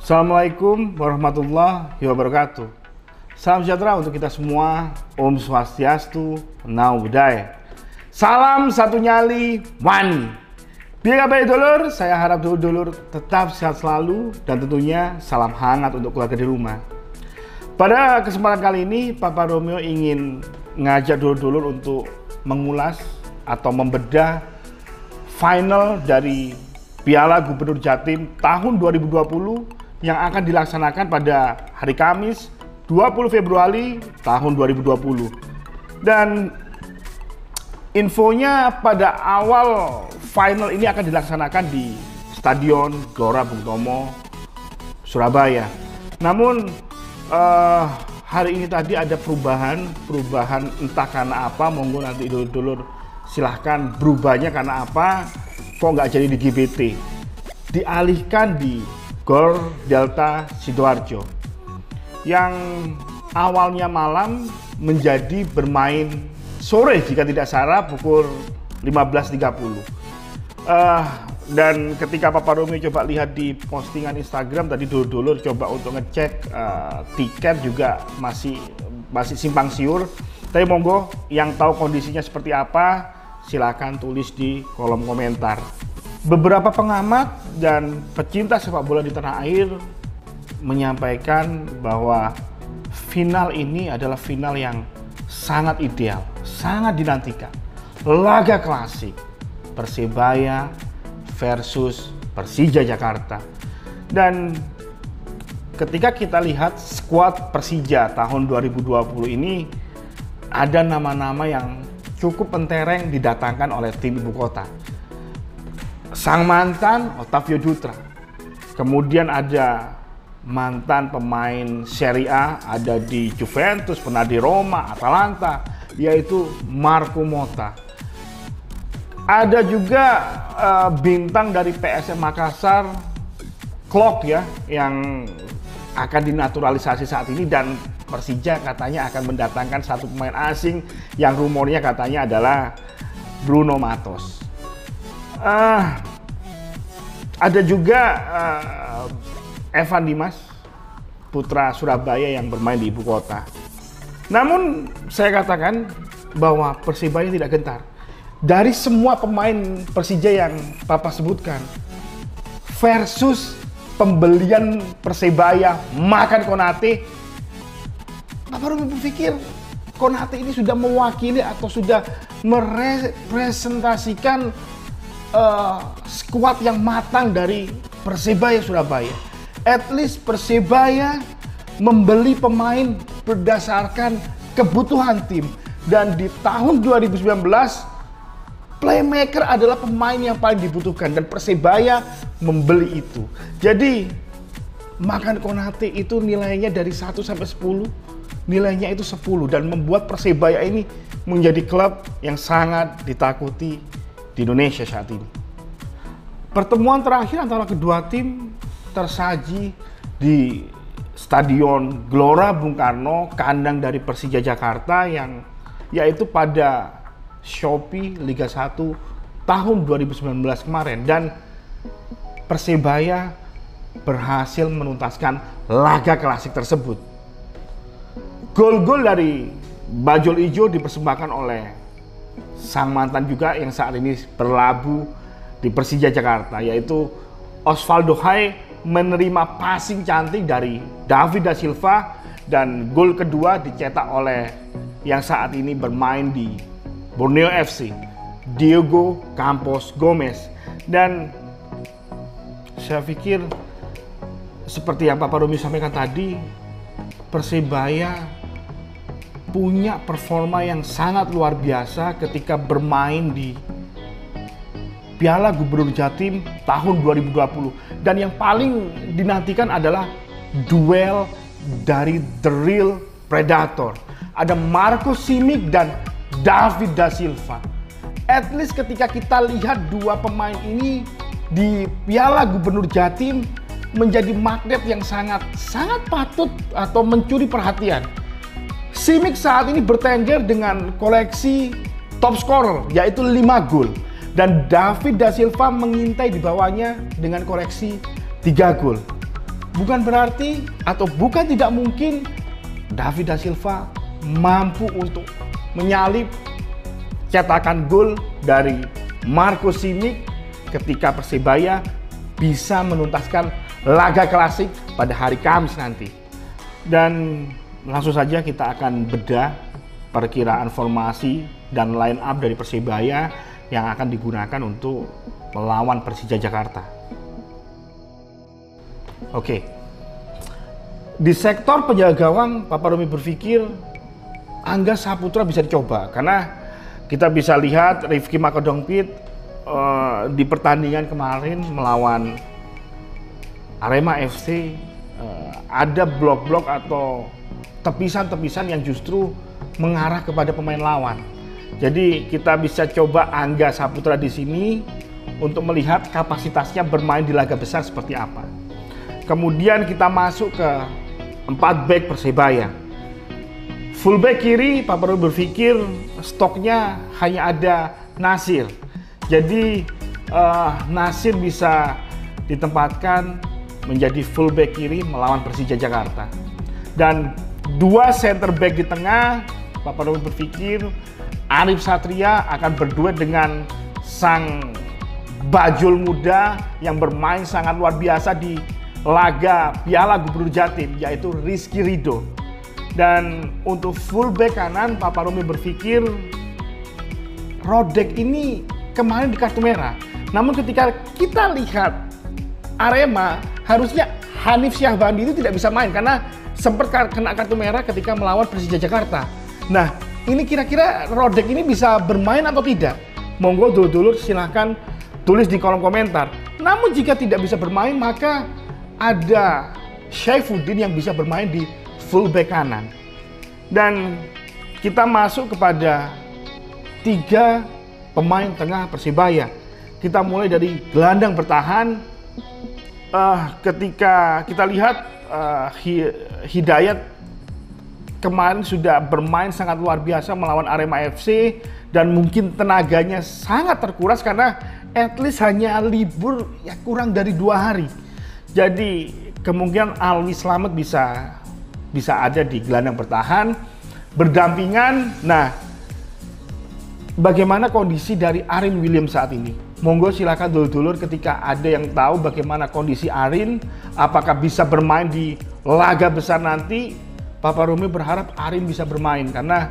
Assalamualaikum warahmatullahi wabarakatuh. Salam sejahtera untuk kita semua. Om Swastiastu, Namo Buddhaya. Salam satu nyali, wani. Biar kabar dulur, saya harap dulur tetap sehat selalu dan tentunya salam hangat untuk keluarga di rumah. Pada kesempatan kali ini, Papa Romeo ingin ngajak dulur-dulur untuk mengulas atau membedah final dari Piala Gubernur Jatim tahun 2020 yang akan dilaksanakan pada hari Kamis 20 Februari tahun 2020. Dan infonya pada awal final ini akan dilaksanakan di Stadion Gelora Bung Tomo, Surabaya. Namun hari ini tadi ada perubahan entah karena apa, monggo nanti dulur-dulur silahkan berubahnya karena apa, kok nggak jadi di GBT, dialihkan di Gor Delta Sidoarjo yang awalnya malam menjadi bermain sore jika tidak salah pukul 15.30. Dan ketika Papa Romeo coba lihat di postingan Instagram tadi, dulur-dulur coba untuk ngecek tiket juga masih simpang siur. Tapi monggo yang tahu kondisinya seperti apa silakan tulis di kolom komentar. Beberapa pengamat dan pecinta sepak bola di tanah air menyampaikan bahwa final ini adalah final yang sangat ideal, sangat dinantikan. Laga klasik Persebaya versus Persija Jakarta. Dan ketika kita lihat skuad Persija tahun 2020 ini, ada nama-nama yang cukup pentereng didatangkan oleh tim ibu kota. Sang mantan Otavio Dutra, kemudian ada mantan pemain Serie A, ada di Juventus, pernah di Roma, Atalanta, yaitu Marco Motta. Ada juga bintang dari PSM Makassar, Klok ya, yang akan dinaturalisasi saat ini, dan Persija katanya akan mendatangkan satu pemain asing yang rumornya katanya adalah Bruno Matos. Ada juga Evan Dimas, putra Surabaya yang bermain di ibu kota. Namun saya katakan bahwa Persebaya tidak gentar. Dari semua pemain Persija yang Papa sebutkan versus pembelian Persebaya makan Konate, Papa Romeo berpikir Konate ini sudah mewakili atau sudah merepresentasikan skuad yang matang dari Persebaya Surabaya. At least Persebaya membeli pemain berdasarkan kebutuhan tim, dan di tahun 2019 playmaker adalah pemain yang paling dibutuhkan dan Persebaya membeli itu. Jadi makan Konate itu nilainya dari 1 sampai 10, nilainya itu 10, dan membuat Persebaya ini menjadi klub yang sangat ditakuti di Indonesia saat ini. Pertemuan terakhir antara kedua tim tersaji di Stadion Gelora Bung Karno, kandang dari Persija Jakarta, yang yaitu pada Shopee Liga 1 tahun 2019 kemarin, dan Persebaya berhasil menuntaskan laga klasik tersebut. Gol-gol dari Bajul Ijo dipersembahkan oleh sang mantan juga yang saat ini berlabuh di Persija Jakarta, yaitu Osvaldo Hai, menerima passing cantik dari David da Silva, dan gol kedua dicetak oleh yang saat ini bermain di Borneo FC, Diego Campos Gomez. Dan saya pikir seperti yang Papa Romeo sampaikan tadi, Persebaya punya performa yang sangat luar biasa ketika bermain di Piala Gubernur Jatim tahun 2020. Dan yang paling dinantikan adalah duel dari The Real Predator. Ada Marco Simic dan David da Silva. At least ketika kita lihat dua pemain ini di Piala Gubernur Jatim menjadi magnet yang sangat patut atau mencuri perhatian. Simic saat ini bertengger dengan koleksi top scorer, yaitu 5 gol. Dan David da Silva mengintai di bawahnya dengan koleksi 3 gol. bukan berarti atau bukan tidak mungkin David da Silva mampu untuk menyalip cetakan gol dari Marco Simic ketika Persebaya bisa menuntaskan laga klasik pada hari Kamis nanti. Dan langsung saja kita akan bedah perkiraan formasi dan line up dari Persebaya yang akan digunakan untuk melawan Persija Jakarta. Oke. Di sektor penjaga gawang, Papa Romi berpikir Angga Saputra bisa dicoba karena kita bisa lihat Rifki Makodongpit di pertandingan kemarin melawan Arema FC ada blok-blok atau tepisan-tepisan yang justru mengarah kepada pemain lawan. Jadi kita bisa coba Angga Saputra di sini untuk melihat kapasitasnya bermain di laga besar seperti apa. Kemudian kita masuk ke 4 back Persebaya. Fullback kiri, Pak Prabowo berpikir stoknya hanya ada Nasir. Jadi Nasir bisa ditempatkan menjadi fullback kiri melawan Persija Jakarta. Dan 2 center back di tengah, Pak Prabowo berpikir Arif Satria akan berduet dengan sang bajul muda yang bermain sangat luar biasa di laga Piala Gubernur Jatim, yaitu Rizky Ridho. Dan untuk fullback kanan, Papa Romi berpikir Rodek ini kemarin di kartu merah. Namun ketika kita lihat Arema, harusnya Hanif Syahbandi itu tidak bisa main karena sempat kena kartu merah ketika melawan Persija Jakarta. Nah, ini kira-kira Rodek ini bisa bermain atau tidak? Monggo dulur-dulur silahkan tulis di kolom komentar. Namun jika tidak bisa bermain, maka ada Syaifuddin yang bisa bermain di fullback kanan. Dan kita masuk kepada 3 pemain tengah Persebaya. Kita mulai dari gelandang bertahan. Ketika kita lihat Hidayat kemarin sudah bermain sangat luar biasa melawan Arema FC dan mungkin tenaganya sangat terkuras karena at least hanya libur ya kurang dari 2 hari. Jadi kemungkinan Alwi Slamet bisa ada di gelandang bertahan berdampingan. Nah, bagaimana kondisi dari Arin Williams saat ini? Monggo silakan dulur-dulur ketika ada yang tahu bagaimana kondisi Arin, apakah bisa bermain di laga besar nanti. Papa Romi berharap Arin bisa bermain karena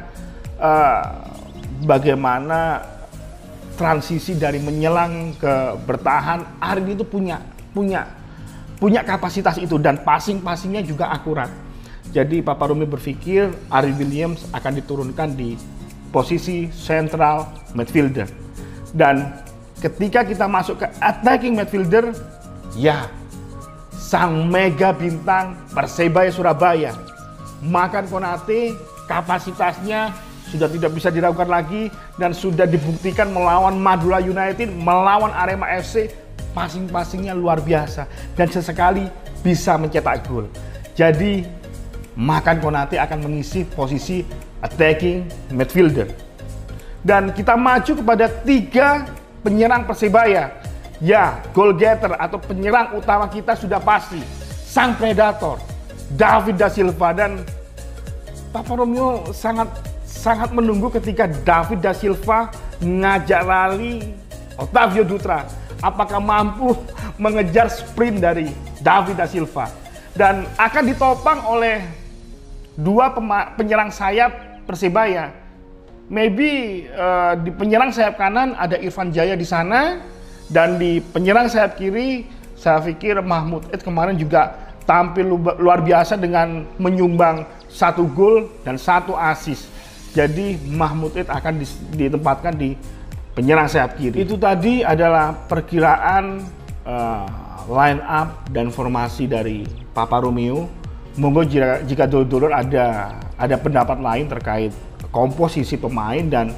bagaimana transisi dari menyelang ke bertahan, Arin itu punya kapasitas itu dan passingnya juga akurat. Jadi Papa Romi berpikir Arin Williams akan diturunkan di posisi central midfielder. Dan ketika kita masuk ke attacking midfielder, ya sang mega bintang Persebaya Surabaya, Makan Konate, kapasitasnya sudah tidak bisa diragukan lagi dan sudah dibuktikan melawan Madura United, melawan Arema FC, passingnya luar biasa dan sesekali bisa mencetak gol. Jadi Makan Konate akan mengisi posisi attacking midfielder. Dan kita maju kepada 3 penyerang Persebaya. Ya, goal getter atau penyerang utama kita sudah pasti sang predator David da Silva. Dan Papa Romeo sangat menunggu ketika David da Silva ngajak rally Otavio Dutra. Apakah mampu mengejar sprint dari David da Silva? Dan akan ditopang oleh 2 penyerang sayap Persebaya. Maybe di penyerang sayap kanan ada Irfan Jaya di sana, dan di penyerang sayap kiri saya pikir Mahmud Ed kemarin juga tampil luar biasa dengan menyumbang 1 gol dan 1 assist. Jadi Mahmud Ed akan ditempatkan di penyerang sayap kiri. Itu tadi adalah perkiraan line up dan formasi dari Papa Romeo. Monggo jika dulur-dulur ada pendapat lain terkait komposisi pemain dan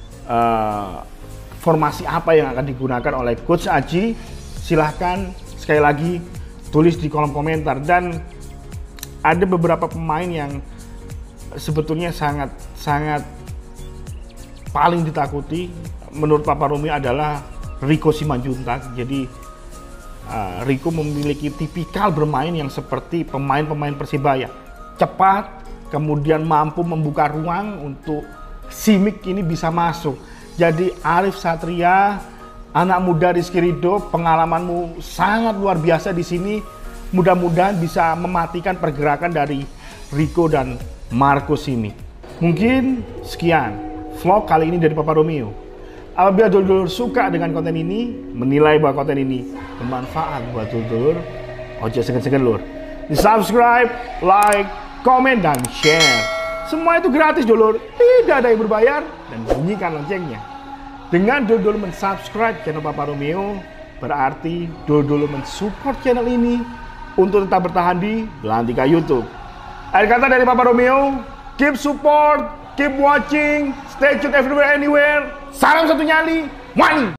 formasi apa yang akan digunakan oleh Coach Aji, silahkan sekali lagi tulis di kolom komentar. Dan ada beberapa pemain yang sebetulnya sangat paling ditakuti menurut Papa Romi adalah Rico Simanjuntak. Jadi Rico memiliki tipikal bermain yang seperti pemain-pemain Persibaya. Cepat, kemudian mampu membuka ruang untuk Simic ini bisa masuk. Jadi Arif Satria, anak muda Rizky Ridho, pengalamanmu sangat luar biasa di sini. Mudah-mudahan bisa mematikan pergerakan dari Rico dan Marco Simic. Mungkin sekian vlog kali ini dari Papa Romeo. Apabila dulur-dulur suka dengan konten ini, menilai bahwa konten ini bermanfaat buat dulur-dulur, ojo segen-segen lur. Di subscribe, like, komen, dan share. Semua itu gratis dulur, tidak ada yang berbayar, dan bunyikan loncengnya. Dengan dulur-dulur mensubscribe channel Papa Romeo, berarti dulur-dulur mensupport channel ini untuk tetap bertahan di Belantika YouTube. Akhir kata dari Papa Romeo, keep support, keep watching, stay tuned everywhere, anywhere. Salam satu nyali, wani!